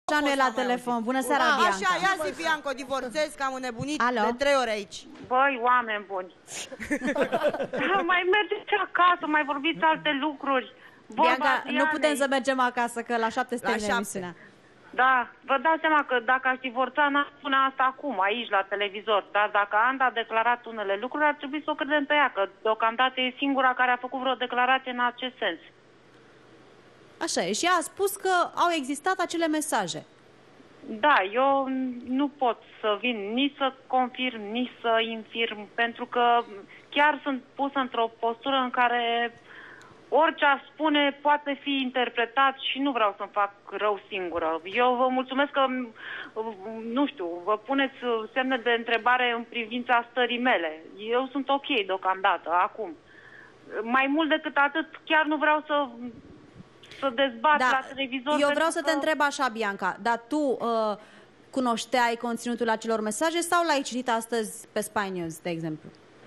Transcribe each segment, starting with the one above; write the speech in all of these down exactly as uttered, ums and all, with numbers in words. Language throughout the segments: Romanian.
Așa nu e la telefon. Bună seara, A, Bianca. Așa, ia zi, Bianca, divorțezi, că am înnebunit Alo? de trei ori aici. Băi, oameni buni, mai mergeți acasă, mai vorbiți alte lucruri. Vorba Bianca, nu Adrianei. putem să mergem acasă, că la șapte se La termină șapte. emisiunea. Da, vă dați seama că dacă aș divorța, n-aș spune asta acum, aici, la televizor. Dar dacă Anda a declarat unele lucruri, ar trebui să o credem pe ea, că deocamdată e singura care a făcut vreo declarație în acest sens. Așa e. Și ea a spus că au existat acele mesaje. Da, eu nu pot să vin nici să confirm, nici să infirm, pentru că chiar sunt pusă într-o postură în care orice aș spune poate fi interpretat și nu vreau să-mi fac rău singură. Eu vă mulțumesc că, nu știu, vă puneți semne de întrebare în privința stării mele. Eu sunt ok deocamdată, acum. Mai mult decât atât, chiar nu vreau să... să dezbat Da, la televizor. eu vreau să că... te întreb așa, Bianca, dar tu uh, cunoșteai conținutul acelor mesaje sau l-ai citit astăzi pe Spy News, de exemplu?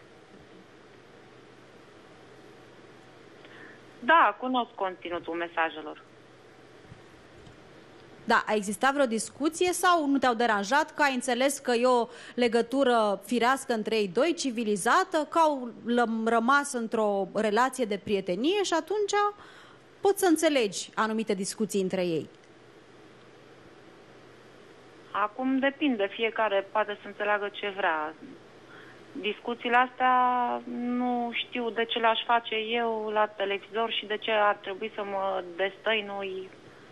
Da, cunosc conținutul mesajelor. Da, a existat vreo discuție sau nu te-au deranjat, că ai înțeles că e o legătură firească între ei doi, civilizată, că au rămas într-o relație de prietenie și atunci poți să înțelegi anumite discuții între ei? Acum depinde, fiecare poate să înțeleagă ce vrea. Discuțiile astea nu știu de ce le-aș face eu la televizor și de ce ar trebui să mă destăinui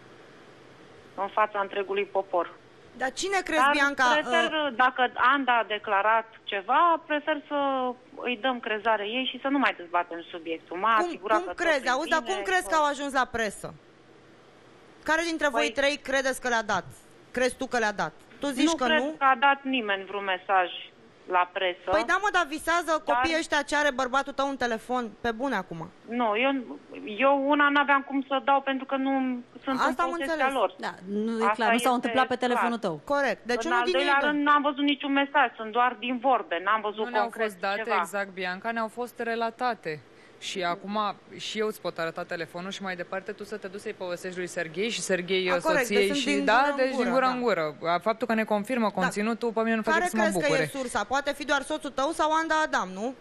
în fața întregului popor. Dar cine crezi, Dar Bianca? prefer, uh, dacă Anda a declarat ceva, prefer să îi dăm crezare ei și să nu mai dezbatem subiectul. M-a cum asigurat cum că crezi? totul e Auzi, dar bine, cum crezi că- că au ajuns la presă? Care dintre voi Păi- trei credeți că le-a dat? Crezi tu că le-a dat? Tu zici nu că cred nu? că a dat nimeni vreun mesaj la presă. Păi da, mă, dar visează Dar- copiii ăștia ce are bărbatul tău un telefon. Pe bune acum. Nu, eu, eu una n-aveam cum să dau pentru că nu sunt Asta am în posesia înțeles. lor. Da, nu e Asta clar, nu s-au este întâmplat pe telefonul clar. tău. Corect. Deci În unul al din ei doilea doi. rând n-am văzut niciun mesaj, sunt doar din vorbe, n-am văzut Nu ne-au concret fost date ceva. exact, Bianca, ne-au fost relatate. Și acum și eu îți pot arăta telefonul și mai departe tu să te duci să-i povestești lui Serghei și Serghei A, corect, soției deci și sunt din da, gură în deci din gură, gură da. în gură. Faptul că ne confirmă conținutul, pe mine nu face Care să mă crezi că bucure. e sursa? Poate fi doar soțul tău sau Anda Adam, nu?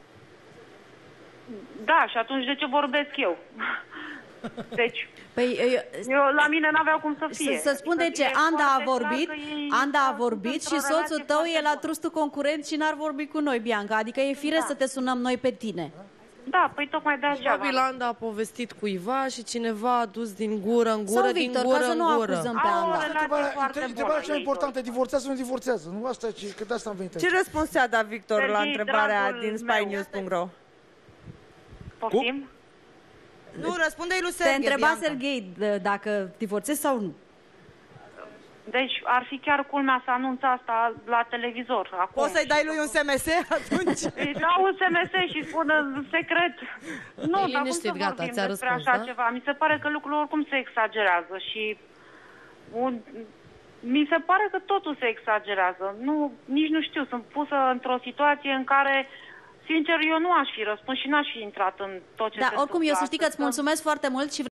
Da, și atunci de ce vorbesc eu? Deci, Păi, eu, eu, la mine n-avea cum să fie. să, să spun de Adică ce, e Anda a foarte clar vorbit, că ei Anda a sunt vorbit într-o și soțul relație tău foarte e la bună. trustul concurent și n-ar vorbi cu noi, Bianca. Adică e firesc să te sunăm noi pe tine. Da, păi tocmai de aceea. Probabil Anda a povestit cuiva și cineva a dus din gură în gură, Sau din Victor, gură ca să în nu gură. acuzăm pe Au o Anda. relație Întrebarea, foarte bună. întrebarea cea ei importantă, doi. divorțează sau nu divorțează? Nu asta e, că de asta am venit Ce aici. răspuns ți-a dat Victor la Serghei, întrebarea dragul din meu. spy news punct ro? Poftim? Nu, răspunde-i lui Te Serghei, întreba Bianca. Serghei d- dacă divorțezi sau nu. Deci ar fi chiar culmea să anunț asta la televizor. Acum. Poți să-i dai lui un S M S atunci? Îi dau un S M S și spun în secret. Nu, dar cum liniștit, să gata, vorbim ți-a despre răspuns, așa da? ceva? Mi se pare că lucrurile oricum se exagerează și un, mi se pare că totul se exagerează. Nu, nici nu știu, sunt pusă într-o situație în care, sincer, eu nu aș fi răspuns și n-aș fi intrat în tot ce Da, se oricum eu să știi că îți întâmplă astăzi. mulțumesc foarte mult și